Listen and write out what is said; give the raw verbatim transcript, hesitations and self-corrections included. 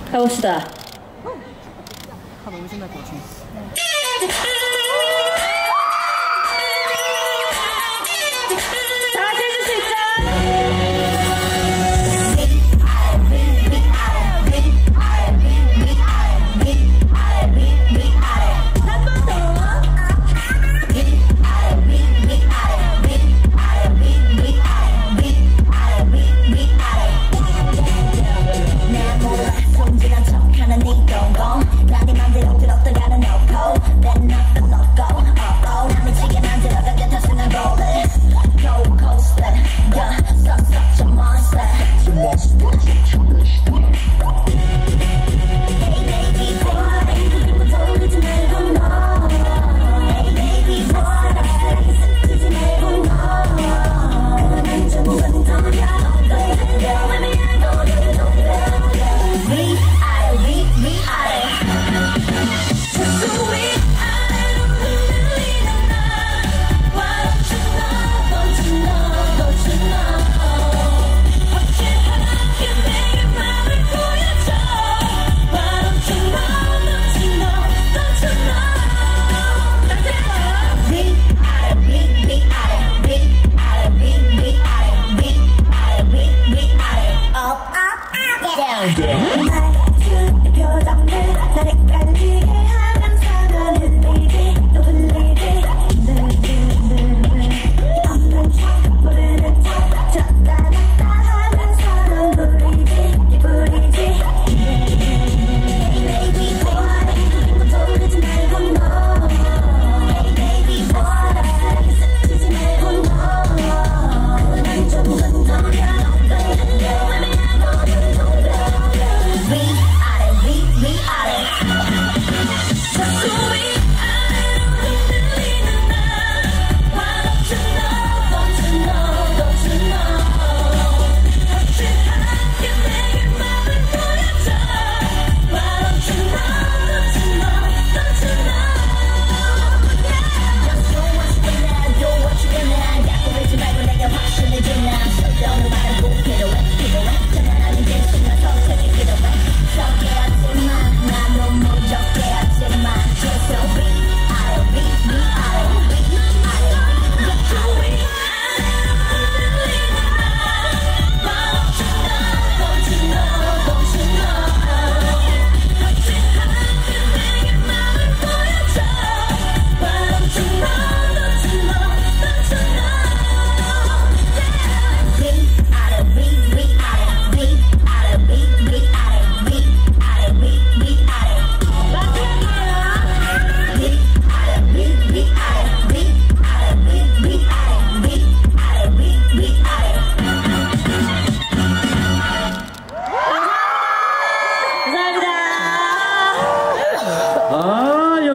가봅시다. 다 너무 신날 것 같은데. 다 같이 해줄 수 있죠? 한 번 더. 손질한 척하는 네 동공 나네 맘대로 들었다가는 no go Then nothing no go oh oh 나 미치게 만들어가게 탑승한 rolling Go coaster yeah suck such a monster Hey baby boy 그리고 돌리지 말고 너 Hey baby boy 쓰지 말고 너 난 조금은 더려 Let me go 위아래 위 위아래 저 위아래로 흔들리는 나 Why don't you know don't you know don't you know 어찌하게 내게 맘을 보여줘 Why don't you know don't you know don't you know 나한테 위아래 위 위아래 위아래 위 위아래 위아래 위 위아래 Up up up down down